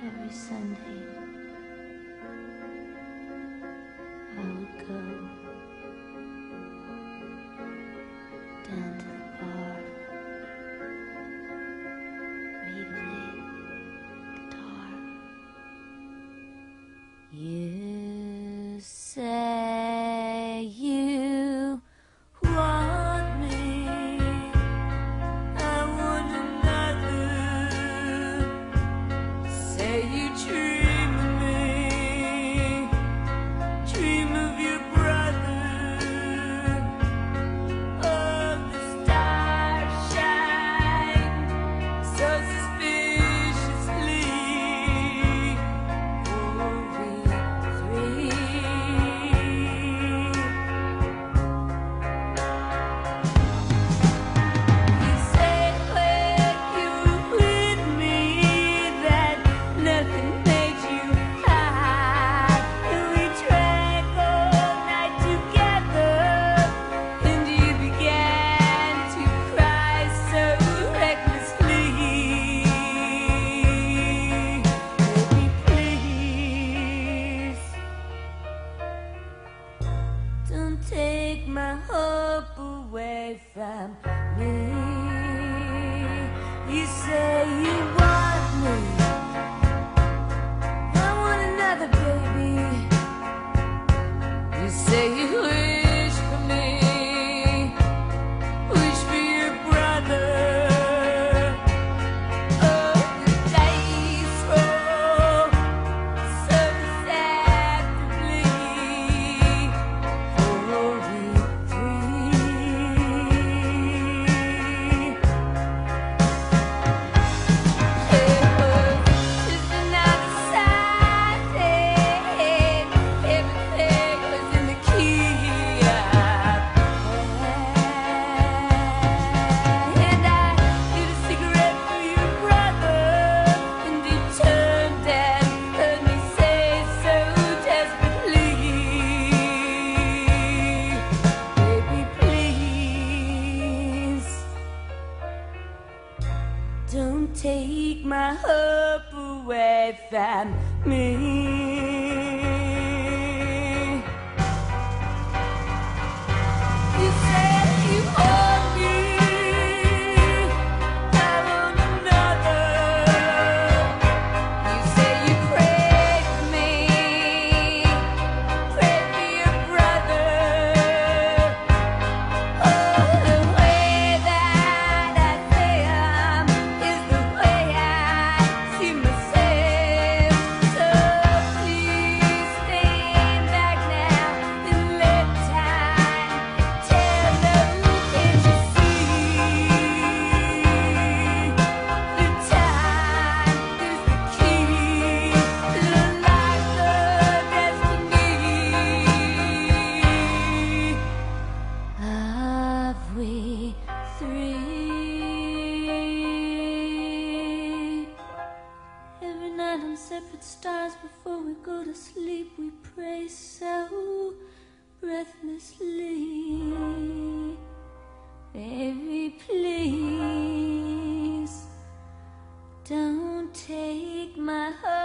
Every Sunday I would go down to the bar where he played guitar. You say you want me, I want another. Say you dream of me, dream of your brother. Oh, the stars shine so suspiciously over we three. You say when you were with me that nothing made you high, and we drank all night together, and you began to cry so recklessly. Baby, please don't take my hope away from me. You say you want me, I want another, baby. You say you wish for me, wish for your brother. Oh, the dice roll so deceptively for we three. It was just another Sunday, everything was in the key of and I lit a cigarette for your brother, and he turned and heard me say so desperately, baby, please don't take my hope away from me. You say you want me, I want another. You say you pray for me, pray for your brother. Oh, the way that I say is the way I see myself. So please stand back now and let time tell. Can't you see? The time is the key to life, the destiny of we three. Every night on separate stars before we go to sleep, we pray so breathlessly. Baby, please don't take my heart